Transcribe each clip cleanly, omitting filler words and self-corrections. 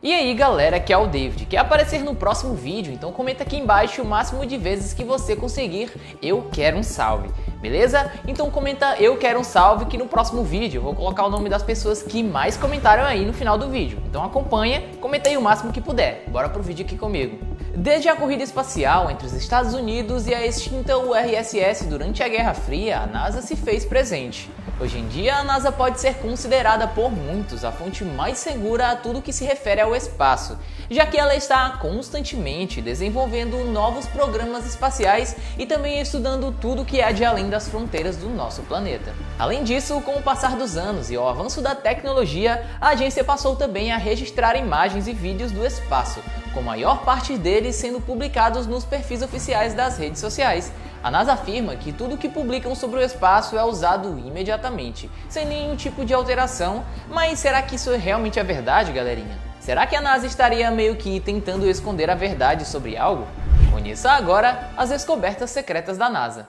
E aí galera, aqui é o David, quer aparecer no próximo vídeo? Então comenta aqui embaixo o máximo de vezes que você conseguir, eu quero um salve, beleza? Então comenta eu quero um salve que no próximo vídeo eu vou colocar o nome das pessoas que mais comentaram aí no final do vídeo. Então acompanha, comenta aí o máximo que puder, bora pro vídeo aqui comigo. Desde a corrida espacial entre os Estados Unidos e a extinta URSS durante a Guerra Fria, a NASA se fez presente. Hoje em dia, a NASA pode ser considerada por muitos a fonte mais segura a tudo que se refere ao espaço, já que ela está constantemente desenvolvendo novos programas espaciais e também estudando tudo que há de além das fronteiras do nosso planeta. Além disso, com o passar dos anos e o avanço da tecnologia, a agência passou também a registrar imagens e vídeos do espaço, com a maior parte deles sendo publicados nos perfis oficiais das redes sociais. A NASA afirma que tudo que publicam sobre o espaço é usado imediatamente, sem nenhum tipo de alteração, mas será que isso realmente é verdade, galerinha? Será que a NASA estaria meio que tentando esconder a verdade sobre algo? Conheça agora as descobertas secretas da NASA.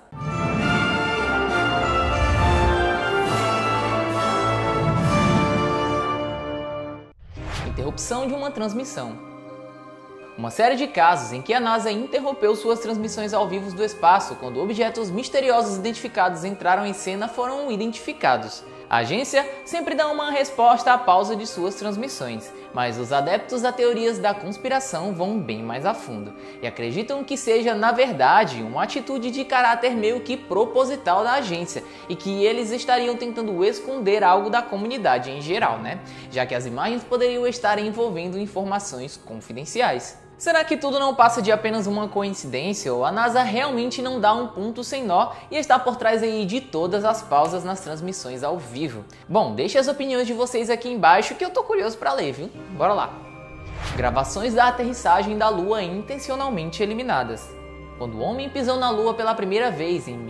Interrupção de uma transmissão. Uma série de casos em que a NASA interrompeu suas transmissões ao vivo do espaço quando objetos misteriosos identificados entraram em cena foram identificados. A agência sempre dá uma resposta à pausa de suas transmissões, mas os adeptos a teorias da conspiração vão bem mais a fundo e acreditam que seja, na verdade, uma atitude de caráter meio que proposital da agência e que eles estariam tentando esconder algo da comunidade em geral, né? Já que as imagens poderiam estar envolvendo informações confidenciais. Será que tudo não passa de apenas uma coincidência ou a NASA realmente não dá um ponto sem nó e está por trás aí de todas as pausas nas transmissões ao vivo? Bom, deixe as opiniões de vocês aqui embaixo que eu tô curioso para ler, viu? Bora lá! Gravações da aterrissagem da Lua intencionalmente eliminadas. Quando o homem pisou na Lua pela primeira vez em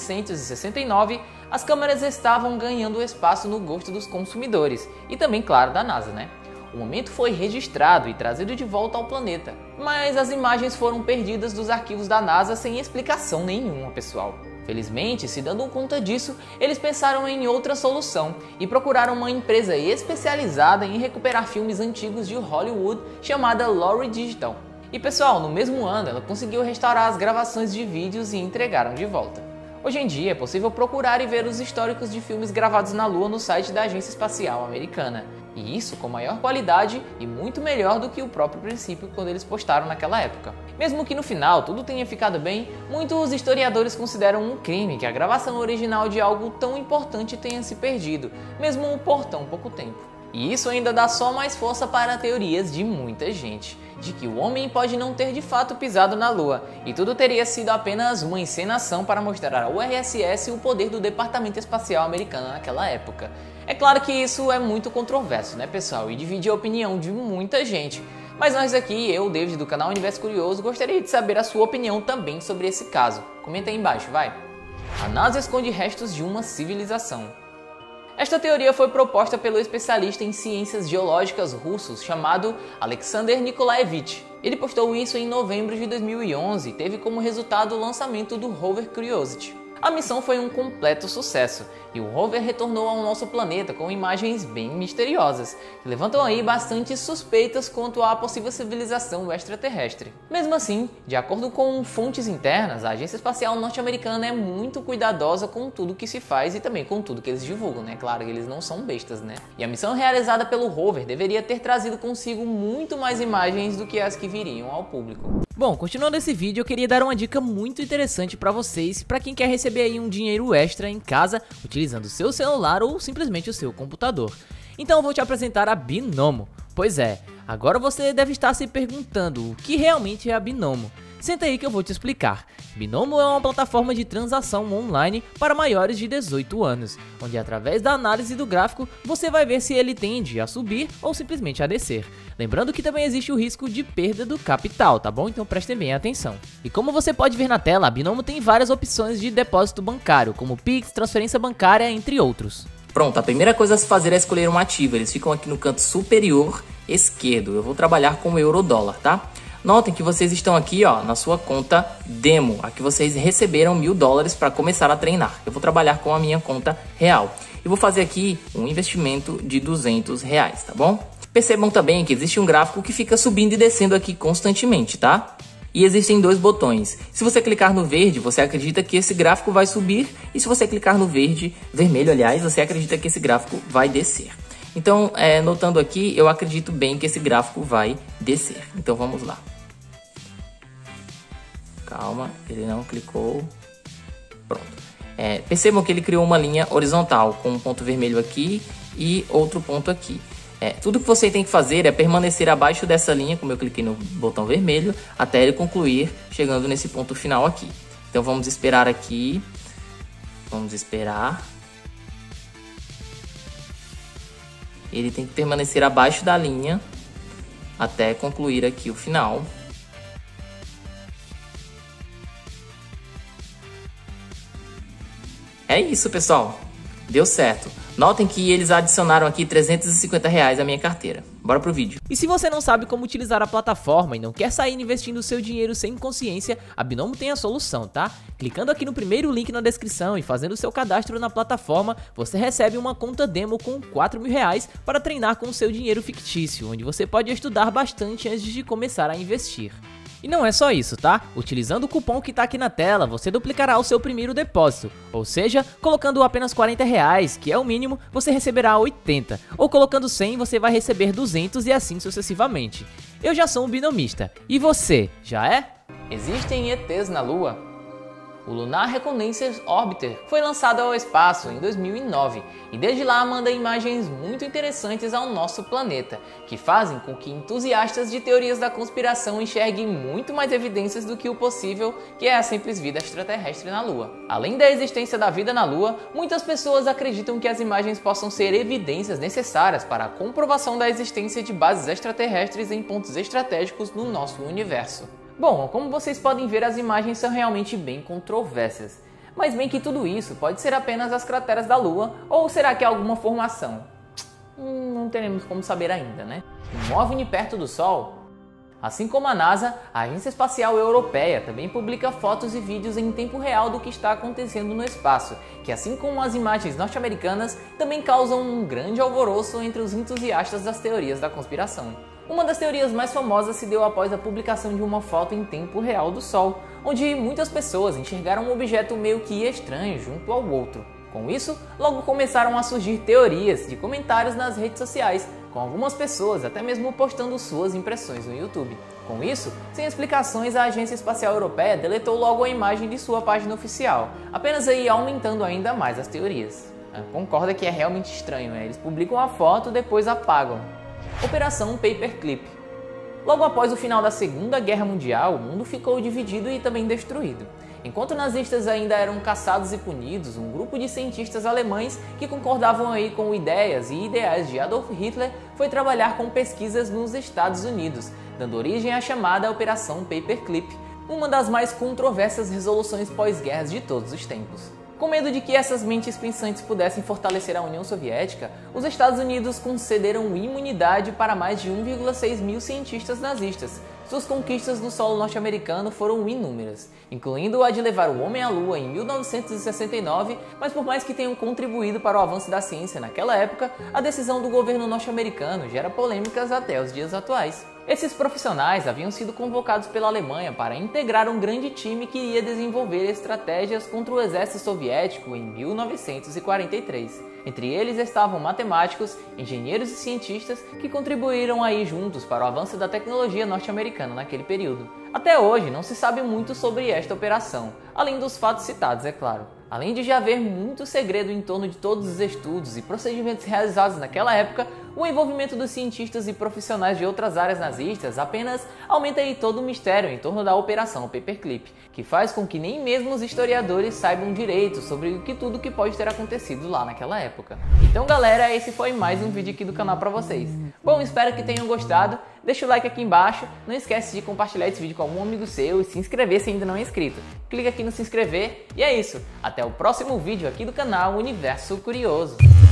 1969, as câmeras estavam ganhando espaço no gosto dos consumidores e também, claro, da NASA, né? O momento foi registrado e trazido de volta ao planeta, mas as imagens foram perdidas dos arquivos da NASA sem explicação nenhuma, pessoal. Felizmente, se dando conta disso, eles pensaram em outra solução e procuraram uma empresa especializada em recuperar filmes antigos de Hollywood chamada Lowry Digital. E pessoal, no mesmo ano ela conseguiu restaurar as gravações de vídeos e entregaram de volta. Hoje em dia é possível procurar e ver os históricos de filmes gravados na Lua no site da Agência Espacial Americana. E isso com maior qualidade e muito melhor do que o próprio princípio quando eles postaram naquela época. Mesmo que no final tudo tenha ficado bem, muitos historiadores consideram um crime que a gravação original de algo tão importante tenha se perdido, mesmo por tão pouco tempo. E isso ainda dá só mais força para teorias de muita gente, de que o homem pode não ter de fato pisado na Lua, e tudo teria sido apenas uma encenação para mostrar à URSS o poder do Departamento Espacial Americano naquela época. É claro que isso é muito controverso, né pessoal, e divide a opinião de muita gente. Mas nós aqui, eu, David, do canal Universo Curioso, gostaria de saber a sua opinião também sobre esse caso. Comenta aí embaixo, vai! A NASA esconde restos de uma civilização. Esta teoria foi proposta pelo especialista em ciências geológicas russo chamado Alexander Nikolaevich. Ele postou isso em novembro de 2011 e teve como resultado o lançamento do rover Curiosity. A missão foi um completo sucesso e o rover retornou ao nosso planeta com imagens bem misteriosas, que levantam aí bastantes suspeitas quanto à possível civilização extraterrestre. Mesmo assim, de acordo com fontes internas, a Agência Espacial Norte-Americana é muito cuidadosa com tudo que se faz e também com tudo que eles divulgam, né? Claro, eles não são bestas, né? E a missão realizada pelo rover deveria ter trazido consigo muito mais imagens do que as que viriam ao público. Bom, continuando esse vídeo, eu queria dar uma dica muito interessante para vocês, para quem quer receber aí um dinheiro extra em casa, utilizando o seu celular ou simplesmente o seu computador. Então eu vou te apresentar a Binomo. Pois é, agora você deve estar se perguntando o que realmente é a Binomo. Senta aí que eu vou te explicar. Binomo é uma plataforma de transação online para maiores de 18 anos, onde através da análise do gráfico você vai ver se ele tende a subir ou simplesmente a descer. Lembrando que também existe o risco de perda do capital, tá bom? Então prestem bem atenção. E como você pode ver na tela, a Binomo tem várias opções de depósito bancário, como Pix, transferência bancária, entre outros. Pronto, a primeira coisa a se fazer é escolher um ativo. Eles ficam aqui no canto superior esquerdo. Eu vou trabalhar com o euro-dólar, tá? Notem que vocês estão aqui, ó, na sua conta demo. Aqui vocês receberam $1000 para começar a treinar. Eu vou trabalhar com a minha conta real. E vou fazer aqui um investimento de R$200, tá bom? Percebam também que existe um gráfico que fica subindo e descendo aqui constantemente, tá? E existem dois botões. Se você clicar no verde, você acredita que esse gráfico vai subir. E se você clicar no vermelho, aliás, você acredita que esse gráfico vai descer. Então, notando aqui, eu acredito bem que esse gráfico vai descer. Então, vamos lá. Calma, ele não clicou. Pronto. Percebam que ele criou uma linha horizontal com um ponto vermelho aqui e outro ponto aqui. Tudo que você tem que fazer é permanecer abaixo dessa linha, como eu cliquei no botão vermelho, até ele concluir, chegando nesse ponto final aqui. Então vamos esperar aqui. Vamos esperar. Ele tem que permanecer abaixo da linha até concluir aqui o final. É isso, pessoal. Deu certo. Notem que eles adicionaram aqui R$350 à minha carteira. Bora pro vídeo. E se você não sabe como utilizar a plataforma e não quer sair investindo seu dinheiro sem consciência, a Binomo tem a solução, tá? Clicando aqui no primeiro link na descrição e fazendo seu cadastro na plataforma, você recebe uma conta demo com R$4.000 para treinar com o seu dinheiro fictício, onde você pode estudar bastante antes de começar a investir. E não é só isso, tá? Utilizando o cupom que tá aqui na tela, você duplicará o seu primeiro depósito. Ou seja, colocando apenas R$40, que é o mínimo, você receberá 80. Ou colocando 100, você vai receber 200 e assim sucessivamente. Eu já sou um binomista. E você, já é? Existem ETs na Lua? O Lunar Reconnaissance Orbiter foi lançado ao espaço em 2009 e desde lá manda imagens muito interessantes ao nosso planeta, que fazem com que entusiastas de teorias da conspiração enxerguem muito mais evidências do que o possível, que é a simples vida extraterrestre na Lua. Além da existência da vida na Lua, muitas pessoas acreditam que as imagens possam ser evidências necessárias para a comprovação da existência de bases extraterrestres em pontos estratégicos no nosso universo. Bom, como vocês podem ver, as imagens são realmente bem controversas. Mas bem que tudo isso pode ser apenas as crateras da Lua, ou será que é alguma formação? Não teremos como saber ainda, né? Um OVNI perto do Sol? Assim como a NASA, a Agência Espacial Europeia também publica fotos e vídeos em tempo real do que está acontecendo no espaço, que assim como as imagens norte-americanas, também causam um grande alvoroço entre os entusiastas das teorias da conspiração. Uma das teorias mais famosas se deu após a publicação de uma foto em tempo real do Sol, onde muitas pessoas enxergaram um objeto meio que estranho junto ao outro. Com isso, logo começaram a surgir teorias de comentários nas redes sociais, com algumas pessoas até mesmo postando suas impressões no YouTube. Com isso, sem explicações, a Agência Espacial Europeia deletou logo a imagem de sua página oficial, apenas aí aumentando ainda mais as teorias. Concorda que é realmente estranho, né? Eles publicam a foto e depois apagam. Operação Paperclip. Logo após o final da Segunda Guerra Mundial, o mundo ficou dividido e também destruído. Enquanto nazistas ainda eram caçados e punidos, um grupo de cientistas alemães que concordavam aí com ideias e ideais de Adolf Hitler foi trabalhar com pesquisas nos Estados Unidos, dando origem à chamada Operação Paperclip, uma das mais controversas resoluções pós-guerras de todos os tempos. Com medo de que essas mentes pensantes pudessem fortalecer a União Soviética, os Estados Unidos concederam imunidade para mais de 1,6 mil cientistas nazistas. Suas conquistas no solo norte-americano foram inúmeras, incluindo a de levar o homem à Lua em 1969, mas por mais que tenham contribuído para o avanço da ciência naquela época, a decisão do governo norte-americano gera polêmicas até os dias atuais. Esses profissionais haviam sido convocados pela Alemanha para integrar um grande time que iria desenvolver estratégias contra o exército soviético em 1943. Entre eles estavam matemáticos, engenheiros e cientistas que contribuíram aí juntos para o avanço da tecnologia norte-americana naquele período. Até hoje não se sabe muito sobre esta operação, além dos fatos citados, é claro. Além de já haver muito segredo em torno de todos os estudos e procedimentos realizados naquela época, o envolvimento dos cientistas e profissionais de outras áreas nazistas apenas aumenta aí todo o mistério em torno da Operação Paperclip, que faz com que nem mesmo os historiadores saibam direito sobre tudo que pode ter acontecido lá naquela época. Então galera, esse foi mais um vídeo aqui do canal pra vocês. Bom, espero que tenham gostado, deixa o like aqui embaixo, não esquece de compartilhar esse vídeo com algum amigo seu e se inscrever se ainda não é inscrito. Clica aqui no se inscrever e é isso, até o próximo vídeo aqui do canal Universo Curioso.